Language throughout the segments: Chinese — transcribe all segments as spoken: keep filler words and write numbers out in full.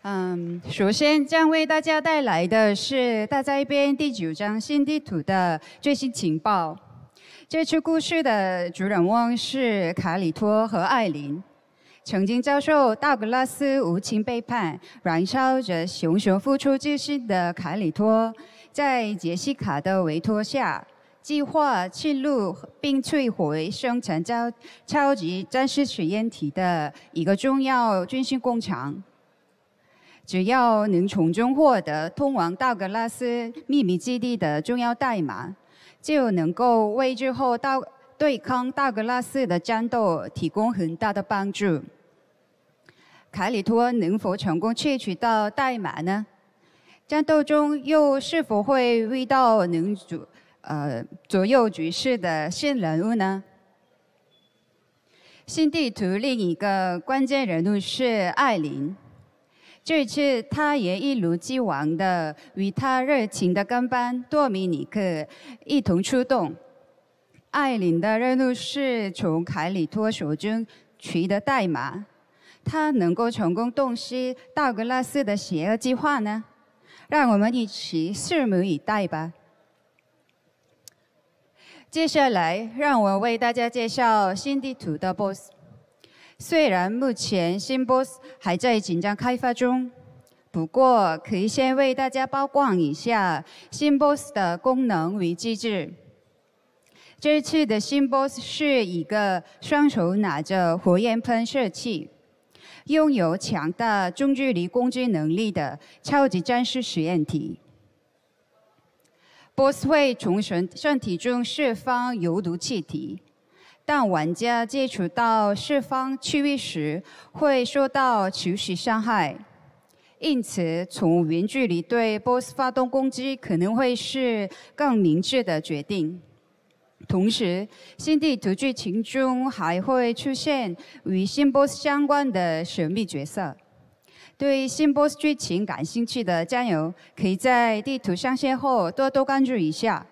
嗯，首先将为大家带来的是大灾编第九章新地图的最新情报。这次故事的主人翁是卡里托和艾琳。曾经遭受道格拉斯无情背叛、燃烧着熊熊付出之心的卡里托，在杰西卡的委托下，计划侵入并摧毁生产超超级战士实验体的一个重要军事工厂。只要能从中获得通往道格拉斯秘密基地的重要代码，就能够为之后道对抗道格拉斯的战斗提供很大的帮助。卡里托能否成功窃取到代码呢？战斗中又是否会遇到能左呃左右局势的新人物呢？新地图另一个关键人物是艾琳。这次，他也一如既往的与他热情的跟班多米尼克一同出动。艾琳的任务是从凯里托手中取得代码。他能够成功洞悉道格拉斯的邪恶计划呢？让我们一起拭目以待吧。接下来，让我为大家介绍新地图的 B O S S。虽然目前新 B O S S 还在紧张开发中，不过可以先为大家曝光一下新 B O S S 的功能与机制。这次的新 B O S S 是一个双手拿着火焰喷射器、拥有强大中距离攻击能力的超级战士实验体。B O S S 会从身身体中释放有毒气体。当玩家接触到释放区域时，会受到持续伤害，因此从远距离对 B O S S 发动攻击可能会是更明智的决定。同时，新地图剧情中还会出现与新 B O S S 相关的神秘角色。对新 B O S S 剧情感兴趣的战友，可以在地图上线后多多关注一下。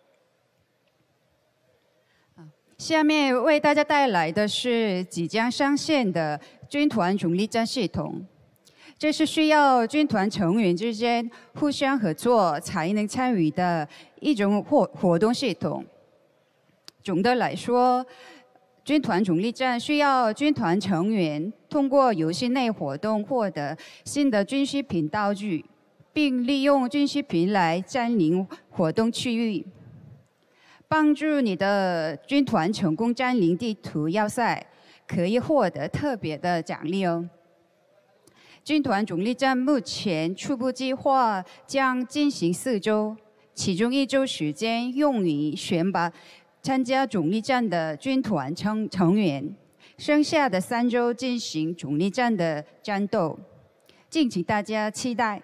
下面为大家带来的是即将上线的军团总力战系统。这是需要军团成员之间互相合作才能参与的一种活活动系统。总的来说，军团总力战需要军团成员通过游戏内活动获得新的军需品道具，并利用军需品来占领活动区域。帮助你的军团成功占领地图要塞，可以获得特别的奖励哦。军团总力战目前初步计划将进行四周，其中一周时间用于选拔参加总力战的军团成成员，剩下的三周进行总力战的战斗，敬请大家期待。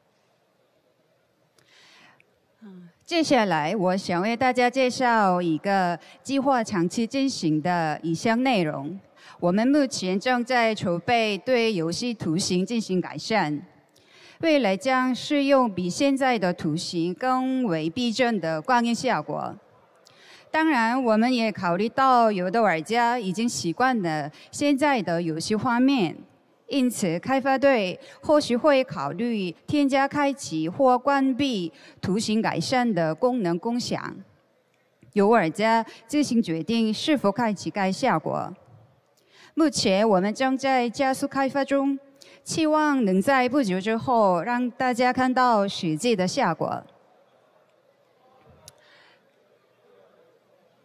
接下来，我想为大家介绍一个计划长期进行的一项内容。我们目前正在筹备对游戏图形进行改善，未来将适用比现在的图形更为逼真的光影效果。当然，我们也考虑到有的玩家已经习惯了现在的游戏画面。因此，开发队或许会考虑添加开启或关闭图形改善的功能共享，由玩家自行决定是否开启该效果。目前我们正在加速开发中，期望能在不久之后让大家看到实际的效果。